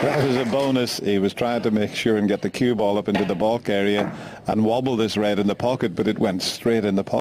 That was a bonus. He was trying to make sure and get the cue ball up into the baulk area and wobble this red in the pocket, but it went straight in the pocket.